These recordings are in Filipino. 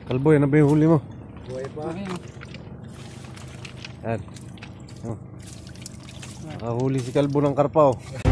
Kalbo, yan na ba yung huli mo? Buhay pa. Yan. Oh. Nakahuli si Kalbo ng karpa, oh.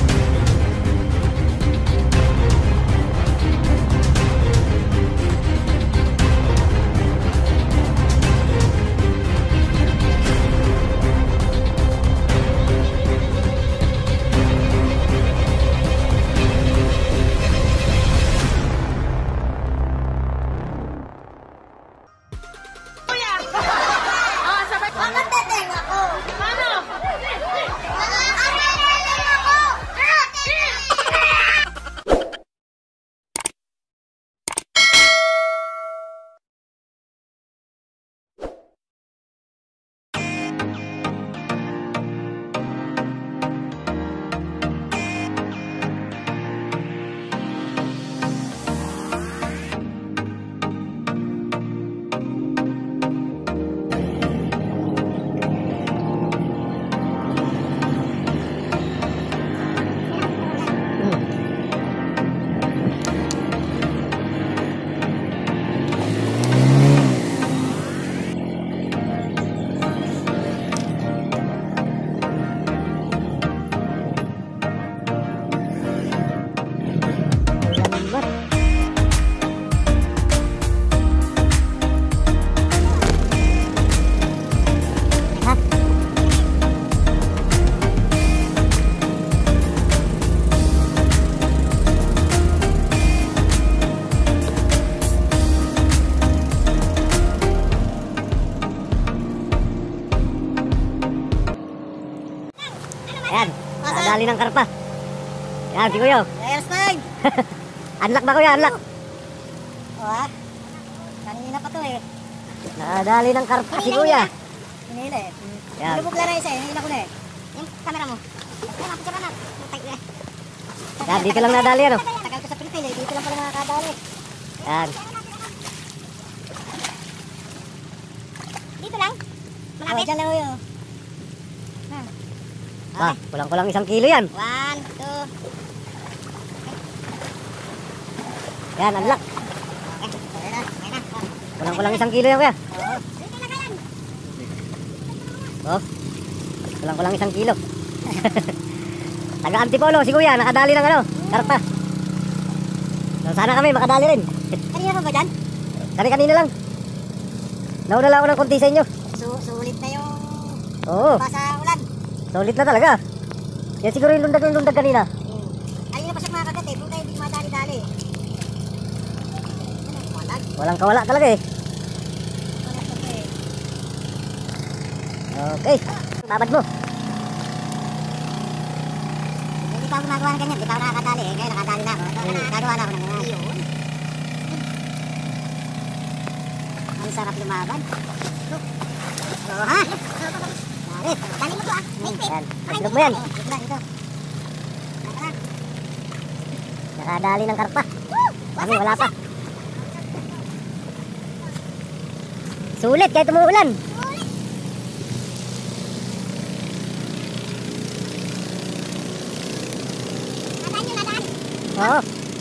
Ayan, nakadali ng karpa. Ayan, si Kuya. Layers 9! Unlock ba Kuya? Unlock. O ha? Kanina pa to eh. Nakadali ng karpa si Kuya. Hinila eh. Ayan. Lubog lang isa eh. Hinila ko na eh. Yung camera mo. Ay, mapicture na. Ayan, dito lang nadali ano. Tagal ko sa Pilipino eh. Dito lang pala nakakadali. Ayan. Dito lang? Malapit? O, dyan lang ho yun. Ah, kulang-kulang 1 kilo yan. 1, 2. Ayan, unlock. Okay na. Kulang-kulang 1 kilo yan Kuya. Oo. Dito na kayan. Oh, kulang-kulang 1 kilo. Taga Antipolo si Kuya, nakadali ng ano, karpa. So, sana kami makadali rin. Kanina pa ba dyan? Kanina lang. Nauna lang ako ng konti sa inyo. Sulit na yung Oo, basa ulan. solid na talaga. Yan siguro yung lundag kanina. Kanina pa siya makakagat eh. Kung tayo hindi madali-dali. Walag. Walang kawala talaga eh. Walag pa eh. Okay, babad mo. Hindi pa ako nagawa ng ganyan. Hindi pa ako nakakadali eh. Kaya nakadali na ako. Nagawa na ako ng ganyan. Yun. Ang sarap lumaban. Oo ha? Dali. Dali mo to ah. Yan, itlog mo yan. Ito. Nakadali ng karpa. Kami wala pa. Sulit kahit umuulan. Oo.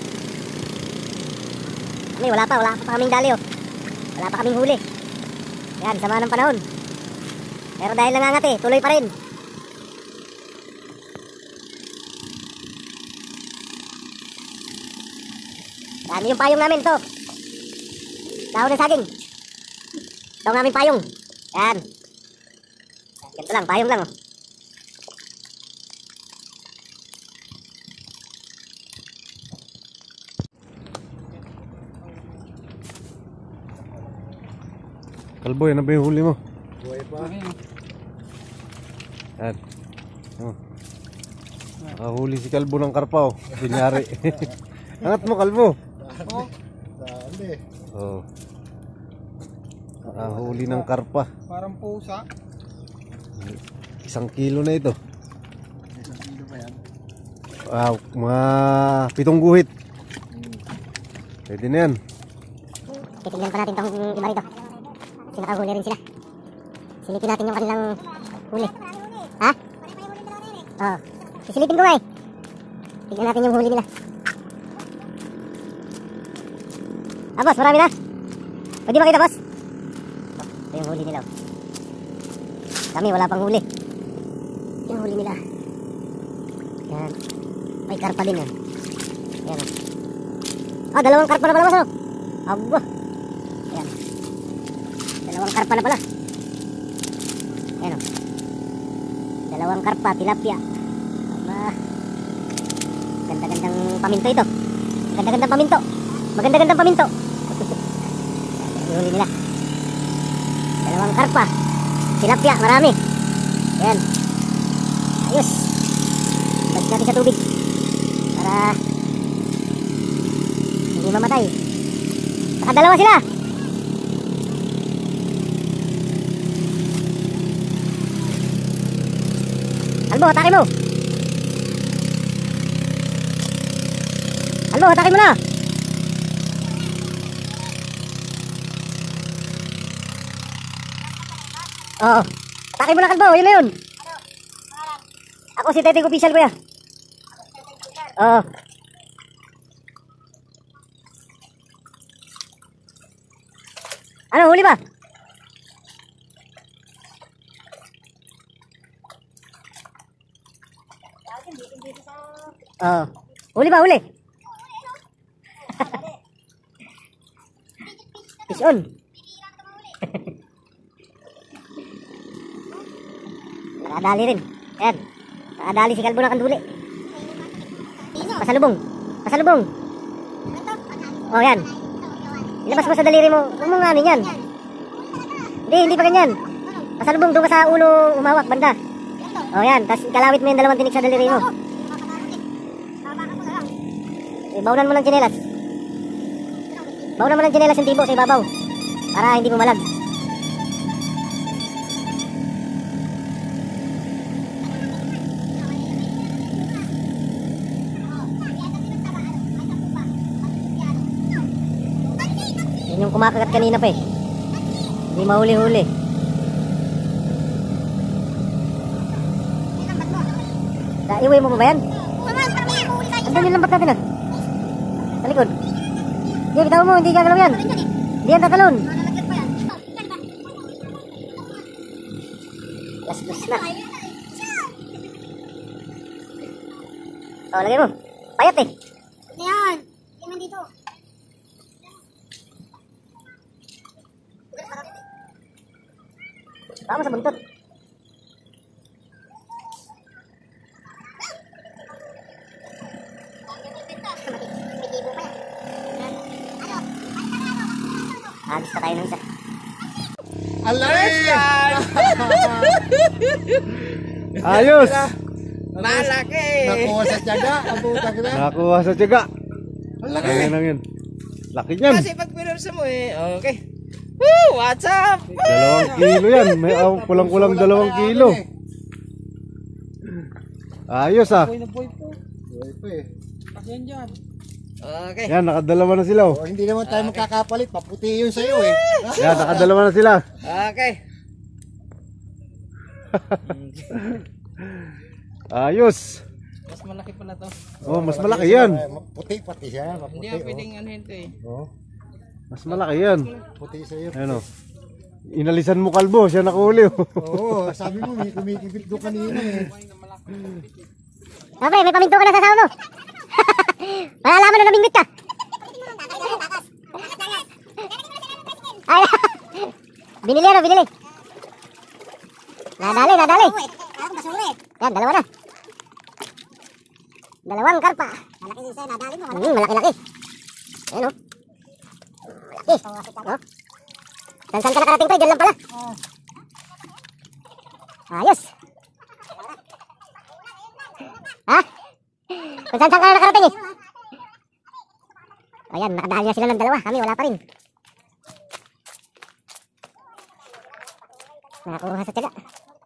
Kami wala pa kaming dali oh. Wala pa kaming huli. Yan, sama ng panahon. Pero dahil nangangati, tuloy pa rin. Yan yung payong namin to. Dahon ng saging. Ito ang aming payong. Yan. Ganito lang, payong lang oh. Kalbo, yan na ba yung huli mo? Buhay pa. Yan. Oh. Nakahuli si Kalbo ng karpa, oh. Kunyari. Angat mo, Kalbo. Dali. Oh. Nakahuli ng karpa. Parang pusa. 1 kilo na ito. 1 kilo pa yan. Mga 7 guhit. Pwede na yan. Titignan pa natin itong iba rito. Kasi nakahuli rin sila. Silipin natin yung kanilang huli. Ha? Oo. Sisilipin ko nga eh. Tignan natin yung huli nila. Ah boss, marami na. Pwede makita, boss? Ito yung huli nila. Kami, wala pang huli. Yung huli nila. Yan. May karpa din yan. Yan. Ah, dalawang karpa na pala, boss. Oh. Aba. Yan. Dalawang karpa na pala. Yan. Oh. Dalawang karpa, tilapia. Aba. Ganda-gandang paminto ito. Ganda-gandang paminto. Maganda-gandang paminto. Yung huli nila. Dalawang karpa. Tilapia, marami. Yan. Ayos. Balik natin sa tubig. Para hindi mamatay. Nakadalawa sila. Albo, atake mo. Albo, atake mo na. Oo. Atake mo na, Kalbo. Yun na yun. Ako si Teteng Official, kuya. Oo. Ano, huli ba? Oo. Huli ba, huli? Fish on. Nakadali rin. Ayan. Nakadali si Kalbo ng kanduli. Pasalubong. Pasalubong. Oh, yan. Ilabas mo sa daliri mo. Huwag mo nga yan. Hindi pa ganyan. Pasalubong doon ka sa ulo umawak, banda. Oh, yan. Tapos ikalawit mo yung dalawang tinik sa daliri mo. Bawunan mo ng tsinelas. Bawunan mo ng tsinelas yung tibo sa ibabaw. Para hindi bumalag. Yan yung kumakagat kanina pa eh. Hindi mahuli-huli. Iuwi mo ba yan? Andan yung lambat natin ah. Sa likod. Hindi, bitaw mo, hindi gagalaw yan. Hindi yan tatalon. Gas na. Oh, lagay mo. Payat eh. Ayan. Yan nandito. Baka mo sa buntot. Alis na tayo ng isa. Alay! Ayos! Malaki! Nakuha sa tiyaga. Abutang na. Nakakuha sa tiyaga. Ang laki. Ayan lang yun. Laki niyan. Kasi pag pinursa mo eh, okay. Woo! What's up? 2 kilo yan. May kulang-kulang 2 kilo. Ayos ah. Buhay pa eh. Okay. Yan, nakadalawa na sila oh. O, hindi naman tayo magkakapalit. Paputi yun sa'yo eh. Yan, nakadalawa na sila. Okay. Ayos. Mas malaki pala to. Oh, mas malaki yan. Puti pati siya. Hindi Maputi nga oh. pwedeng ano ito eh. Oh, Mas malaki yan. puti sa'yo. Ayun oh. Inalisan mo, Kalbo, siya nakahuli oh. Oo, sabi mo may kumikibit doon kanina eh. Siyempre, may paminto ka na sa sawa mo. Malalaman na namingwit ka. Ay, binili ano, binili. Nadali. Yan, dalawa na. Dalawang karpa. Malaki din sa'yo, nadali mo. Malaki-laki. Ayan o. Malaki. Oh. Saan ka nakarating tayo? Diyan lang pala. Ayos. Ha? Saan ka nakarating eh? Ayan, nakadali na sila ng dalawa. Kami wala pa rin. Nakakuha sa tiyaga.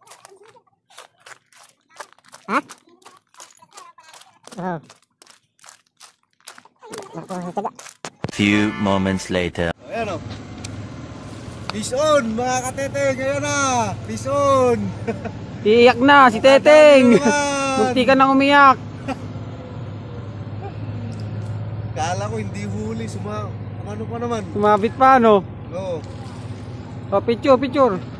Ha? Oo. Nakakuha sa tiyaga. Few moments later. Ayan oh. Fish on, mga kateteng. Ayan na. Fish on. Iiyak na si Teteng. Naman. Munti ka nang umiyak. Kala ko hindi huli. Ano pa naman? Sumabit pa no? Oo. Oh, picture, picture.